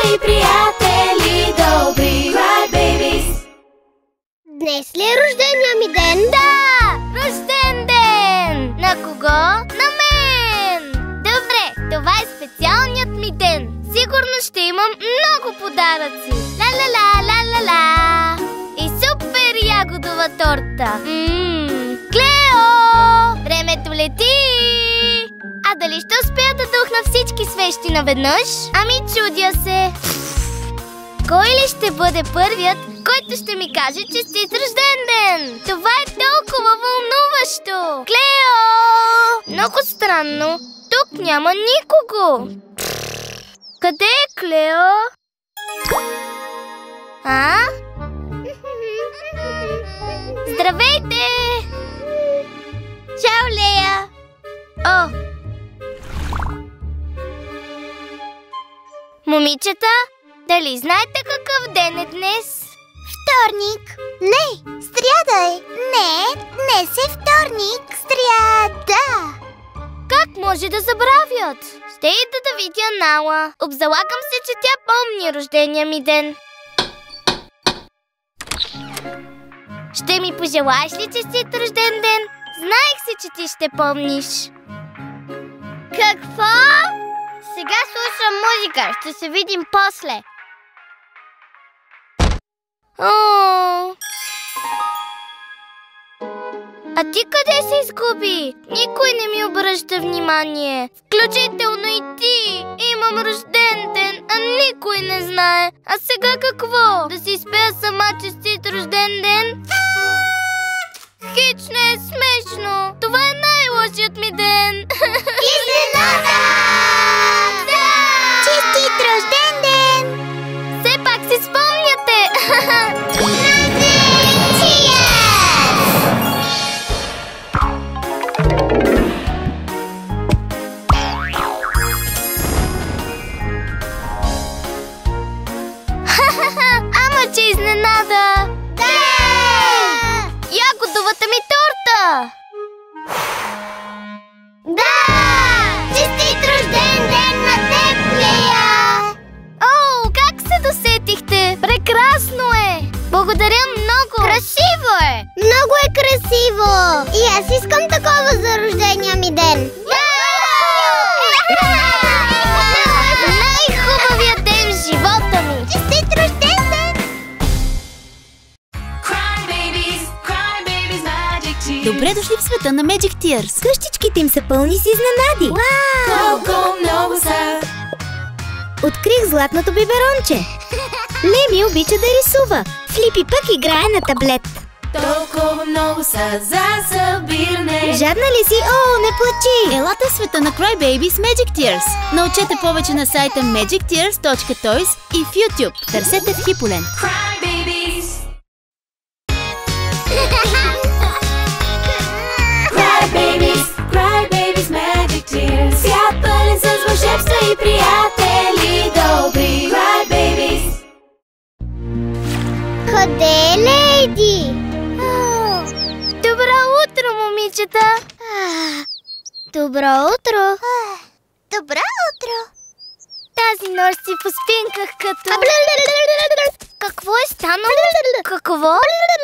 и приятели добри. Cry Babies. Днес ли е рождения ми ден? Да! Рожден ден! На кого? На мен! Добре, това е специалният ми ден. Сигурно ще имам много подаръци. Ла-ла-ла-ла-ла-ла. И супер ягодова торта. Клео! Времето лети! А дали ще успея да духна всички свещи наведнъж? Ами чудя се. Кой ли ще бъде първият, който ще ми каже честит рожден ден? Това е толкова вълнуващо! Клео! Много странно. Тук няма никого. Къде е Клео? А? Здравейте! Чао, Лея! О! Момичета, дали знаете какъв ден е днес? Вторник? Не, сряда е. Не, днес е вторник. Сряда. Как може да забравят? Ще ида да видя Нала. Обзалагам се, че тя помни рождения ми ден. Ще ми пожелаеш ли честит рожден ден? Знаех си, че ти ще помниш. Какво? Сега слушам музика. Ще се видим после. О! А ти къде се изгуби? Никой не ми обръща внимание. Включително и ти. Имам рожден ден, а никой не знае. А сега какво? Да си спея сама честит рожден ден? Хич не е смешно. Това е най-лошият ми ден. Изненада! Да! Честит рожден ден! Все пак си спомняте. Ама че изненада! Да! Ягодовата ми торта! Да! Честит рожден ден на теб, Лея! О, как се досетихте? Прекрасно е! Благодаря много! Красиво е! Много е красиво! И аз искам такова за рождения ми ден! Най-хубавият ден в живота ми! Честит рожден ден! Cry Babies, Magic Tears. Добре дошли в света на Magic Tears. Къщичките им са пълни с изненади! Колко много са. Открих златното биберонче! Леми обича да рисува! Флипи пък играе на таблет! Толкова много са за събиране. Жадна ли си? О, не плачи! Елате в света на Cry Babies Magic Tears. Научете повече на сайта magictears.toys и в YouTube. Търсете в Хиполент. Cry Babies. Cry Babies, Magic Tears. Свят пълен с вълшебства и приятели добри. Cry Babies. Къде е Лейди? Добро утро, момичета! Добро утро! Добро утро! Тази нощ си поспинках като... Какво е станало? Какво?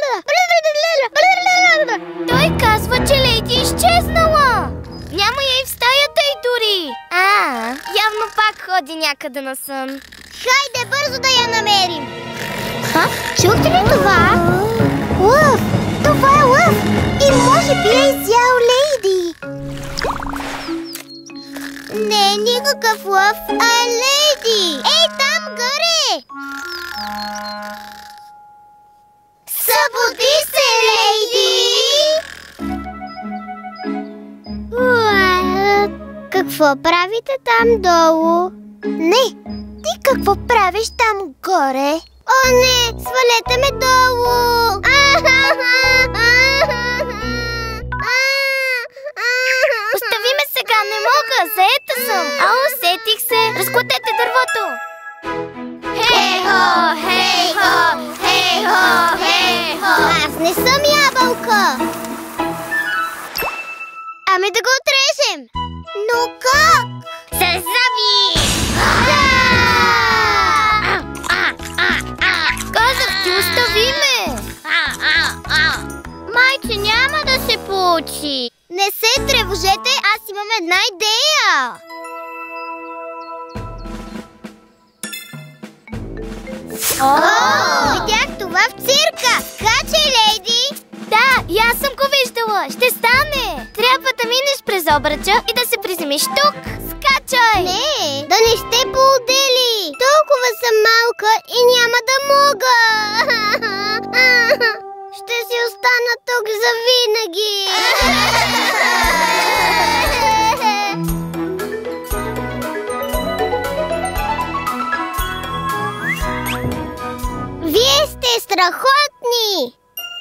Той казва, че Лейди е изчезнала! Няма я и в стаята й дори! Явно пак ходи някъде на сън. Хайде бързо да я намерим! Чухте ли това? Лъв! Това е лъв! И може би е изял Лейди! Не е никакъв лъв, а е Лейди! Ей, там горе! Събуди се, Лейди! Какво правите там долу? Не, ти какво правиш там горе? О, не! Свалете ме долу! Остави ме сега, не мога, заета съм. Усетих се. Разклатете дървото. Хей-хо, хей-хо, хей-хо, хей-хо. Аз не съм ябълка! Ами да го отрежем! Но как? С зъби! случи. Не се тревожете, аз имам една идея. Видях това в цирка. Скачай, лейди! Да, и аз съм го виждала. Ще стане. Трябва да минеш през обръча и да се приземиш тук. Скачай! Не, да не сте поудели. Толкова съм малка и няма да мога. Ще си остана тук завинаги. Вие сте страхотни!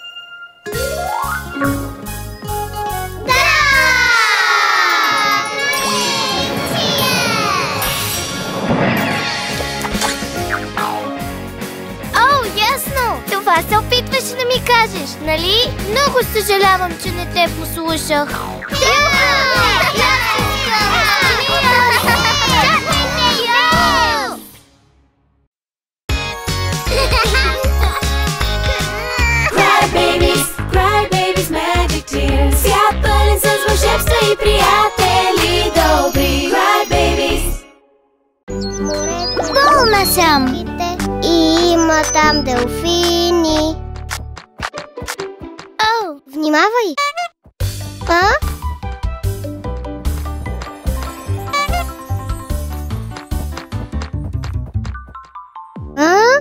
О, ясно! Това се опитваше да ми кажеш, нали? Много съжалявам, че не те послушах. Cry babies, magic tears. Свят пълен с вълшебства и приятели добри. Cry babies. Болна съм. И има там делфини. О, внимавай. А? А?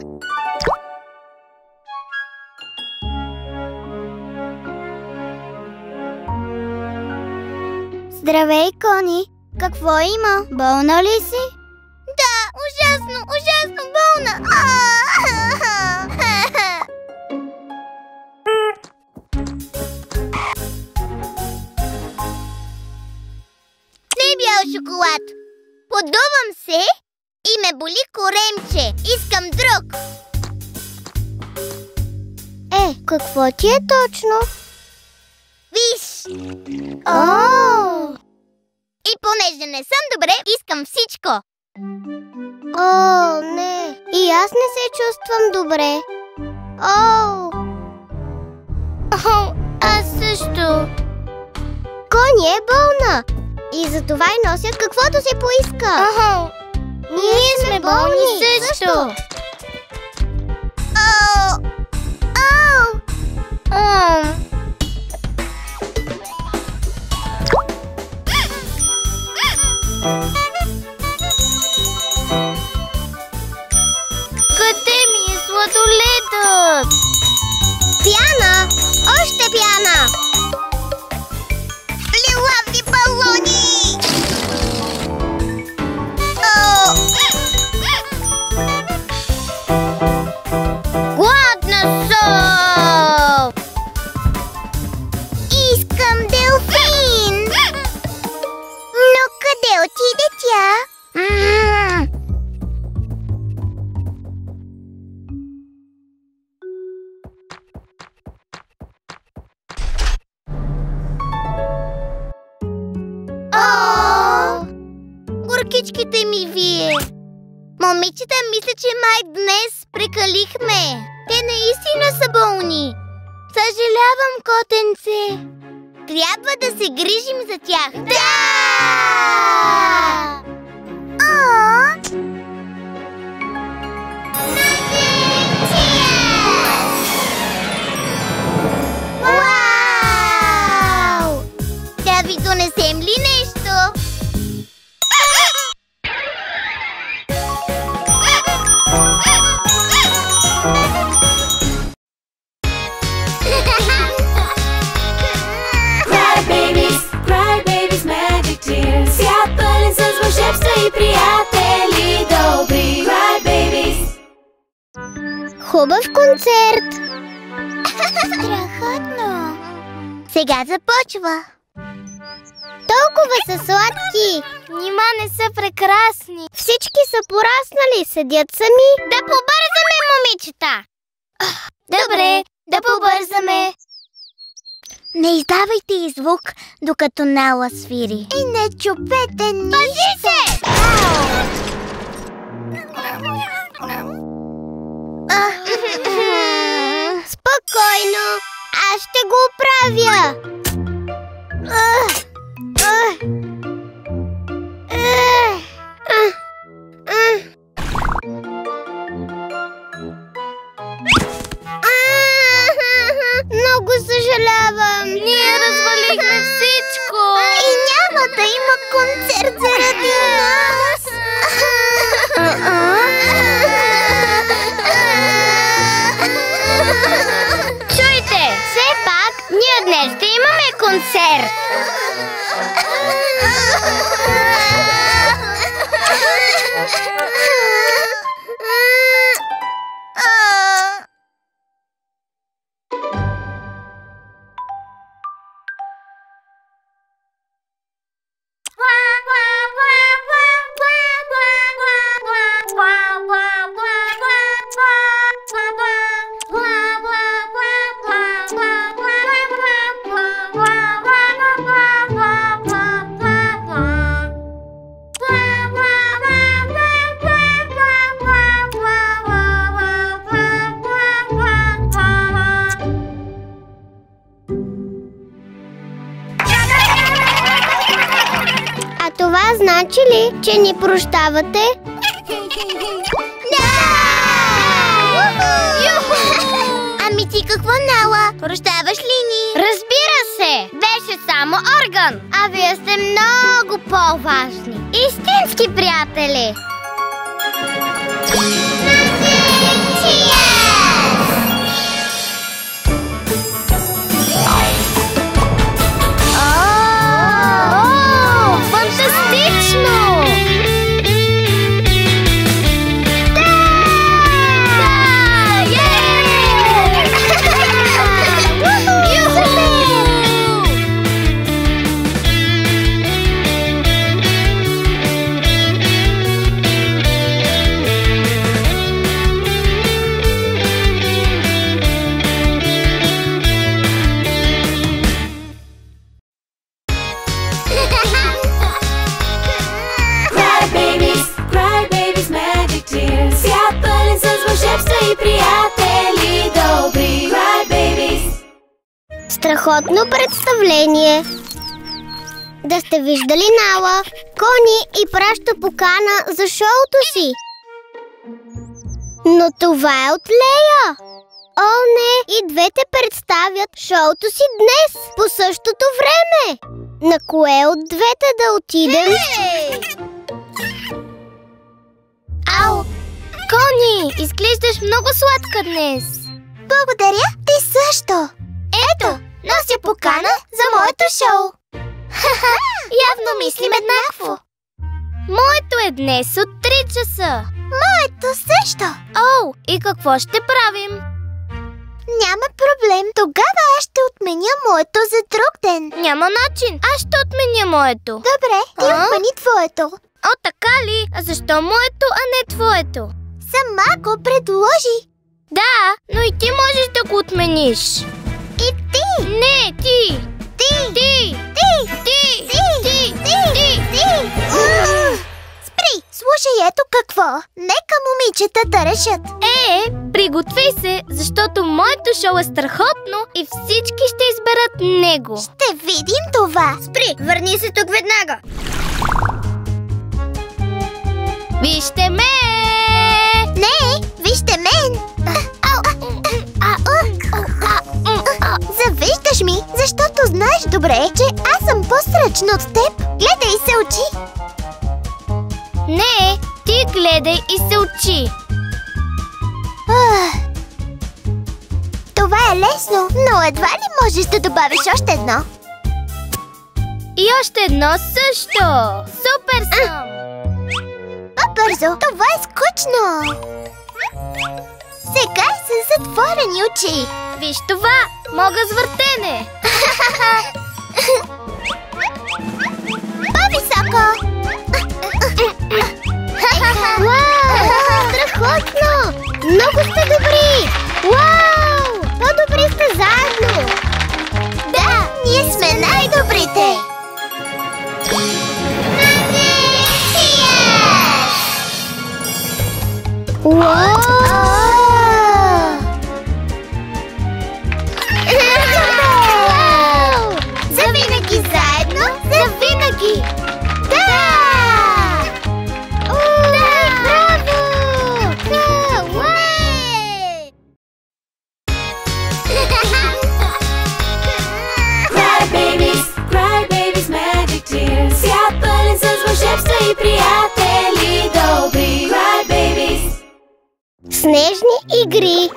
Здравей, Кони! Какво има? Болна ли си? Да, ужасно болна! Не бял шоколад! Подувам се и ме боли коремче. Искам друг! Какво ти е точно? Виж! И понеже не съм добре, искам всичко. О, не. И аз не се чувствам добре. Аз също. Кони е болна. И затова и носят каквото си поиска. Ние сме болни също. Къде ми е сладоледът? Пяна! Още пяна! Лилави балони! Гладна съм! Искам делфин! Но къде отиде тя? Горкичките ми вие! Момичета, мисля, че май днес прекалихме. Те наистина са болни. Съжалявам, котенце. Трябва да се грижим за тях. Да! Вау! Да ви донесем ли нещо? Cry babies, magic tears. Свят пълен с вълшебства и приятели добри. Cry babies. Хубав концерт! Страхотно! Сега започва. Толкова са сладки! Нима не са прекрасни. Всички са пораснали, седят сами. Да побързаме, момичета! Добре, да побързаме. Не издавайте и звук, докато Нала свири. И не чупете нищо! Пази се! Спокойно! Аз ще го оправя! Много съжалявам. Ние развалихме всичко. И няма да има концерт заради нас. Чуйте, все пак ние днес ще имаме концерт. Това значи ли, че ни прощавате? Да! Ами ти какво, Нала? Прощаваш ли ни? Разбира се, беше само орган. А вие сте много по-важни. Истински приятели. Страхотно представление! Да сте виждали Нала? Кони и праща покана за шоуто си. Но това е от Лея! О, не! И двете представят шоуто си днес, по същото време! На кое от двете да отидем? Ау! Кони, изглеждаш много сладка днес. Благодаря, ти също! Ето, нося покана за моето шоу. Явно мислим еднакво. Моето е днес от 3 часа. Моето също! Оу, и какво ще правим? Няма проблем, тогава аз ще отменя моето за друг ден. Няма начин, аз ще отменя моето. Добре, ти отмени твоето. О, така ли? А защо моето, а не твоето? Сама го предложи. Да, но и ти можеш да го отмениш. И ти! Не, ти! Ти! Ти! Ти! Ти! Ти! Ти! Спри! Слушай, ето какво. Нека момичетата решат. Приготви се, защото моето шоу е страхотно и всички ще изберат него. Ще видим това. Спри! Върни се тук веднага! Вижте ме! Не, вижте мен! Завиждаш ми, защото знаеш добре, че аз съм по-сръчна от теб. Гледай и се учи. Не, ти гледай и се учи. Това е лесно, но едва ли можеш да добавиш още едно? И още едно също. Супер съм! По-бързо, това е скучно. Сега са затворени очи. Виж това, мога с въртене. По-високо. Вау! Страхотно! Много сте добри! Вау! По-добри сте заедно! Да, ние сме най-добрите! Завинаги заедно! и приятели добри. Cry Babies. Снежни игри.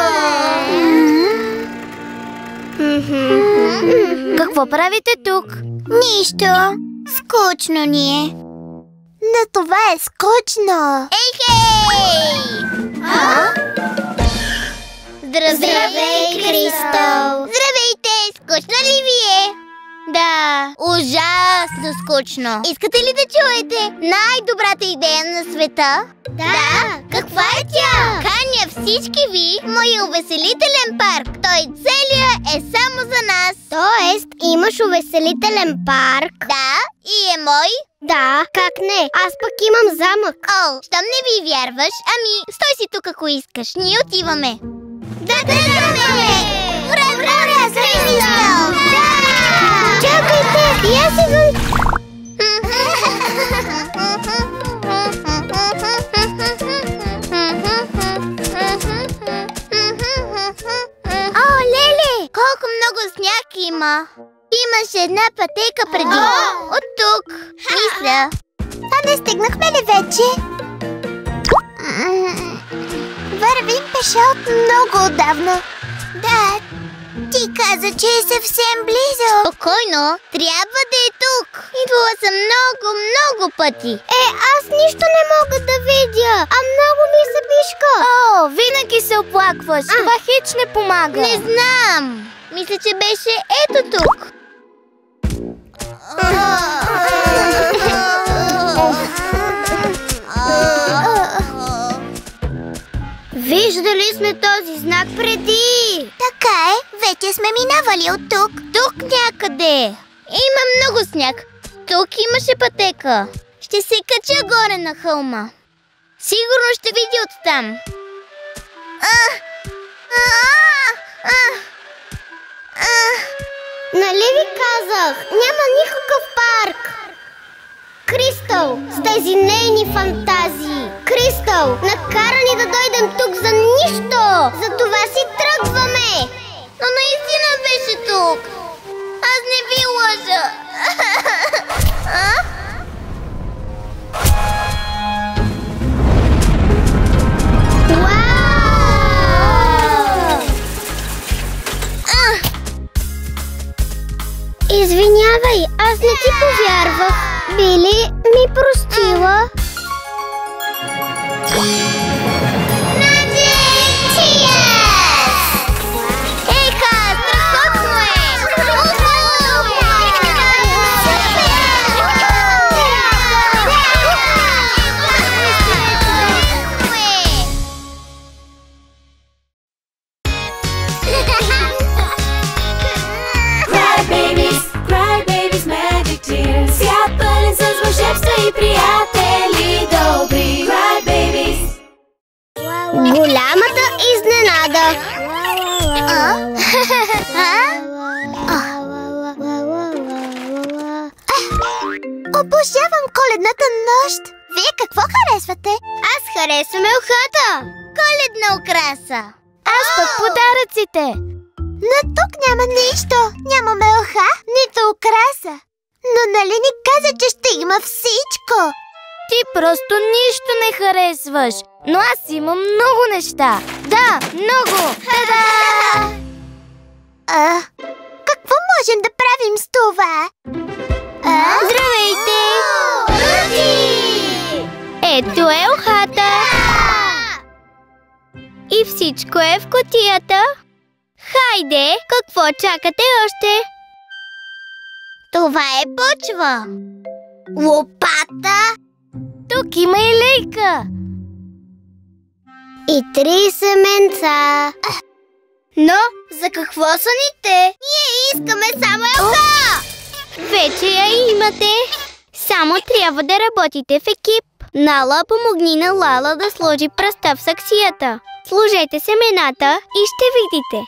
Какво правите тук? Нищо. Скучно ни е. Но това е скучно. Ей-хей! Здравей, Кристал! Здравейте! Скучно ли ви е? Да, ужасно скучно. Искате ли да чуете най-добрата идея на света? Да! Каква е тя? Каня всички ви в моя увеселителен парк. Той целия е само за нас. Тоест, имаш увеселителен парк? Да, и е мой. Да, как не? Аз пък имам замък. О, щом не ви вярваш, ами стой си тук, ако искаш. Ние отиваме. Да, Ура, ура, Кристал! Чакайте, я си го... О, леле! Колко много сняг има! Имаше една пътека преди. От тук, мисля. А не стигнахме ли вече? Вървим пеша от много отдавна. Да, ти каза, че е съвсем близо. Спокойно, трябва да е тук. Идвала съм много пъти. Аз нищо не мога да видя, а много ми се пишка. О, винаги се оплакваш. Това хич не помага. Не знам. Мисля, че беше ето тук. Виждали сме този знак преди. Така е, вече сме минавали от тук. Тук някъде. Има много сняг. Тук имаше пътека. Ще се кача горе на хълма. Сигурно ще видя оттам. Нали ви казах, няма никакъв парк. Кристал, с тези нейни фантазии. Кристал, накара ни да дойдем тук за нищо. За това си тръгваме. Но наистина беше тук. Аз не ви лъжа. Извинявай, аз не ти повярвах. Били ми простила. Ейха, страхотно е! Cry Babies Magic Tears. Свят пълен с вълшебства и приятели добри. Cry Babies. Голямата изненада. Обожавам коледната нощ. Вие какво харесвате? Аз харесвам елхата. Коледна украса. Аз пък подаръците. Но тук няма нищо. Няма елха, нито украса. Но нали ни каза, че ще има всичко? Ти просто нищо не харесваш. Но аз имам много неща. Да, много. Та-да! Какво можем да правим с това? Здравейте! Руди! Ето е елхата. И всичко е в кутията. Хайде, какво чакате още? Това е почва. Лопата. Тук има и лейка. И 3 семенца. Но за какво са ни те? Ние искаме само елха. Вече я имате. Само трябва да работите в екип. Нала, помогни на Лала да сложи пръста в саксията. Сложете семената и ще видите.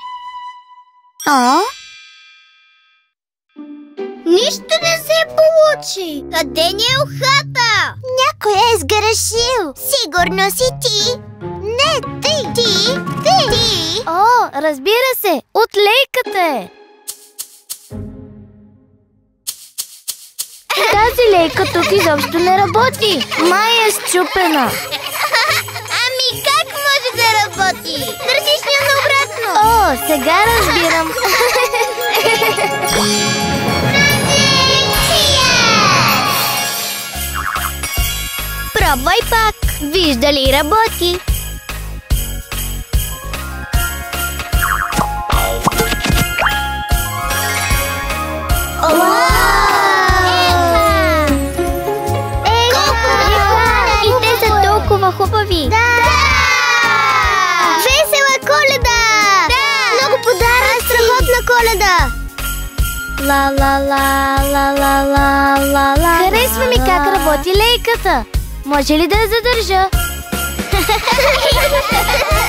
Нищо не се получи. Къде ни е елхата? Някой е сгрешил. Сигурно си ти. Не, ти. Ти. О, разбира се, от лейката е. тази лейка тук изобщо не работи. Май е счупена. Ами как може да работи? Държиш я наобратно. О, сега разбирам. Пробвай пак. Вижда ли работи? И те са толкова хубави. Да! Весела Коледа! Да! Много подаръци! Страхотна Коледа! Ла-ла-ла-ла-ла-ла-ла. Харесва ми как работи лейката. Може ли да я задържа?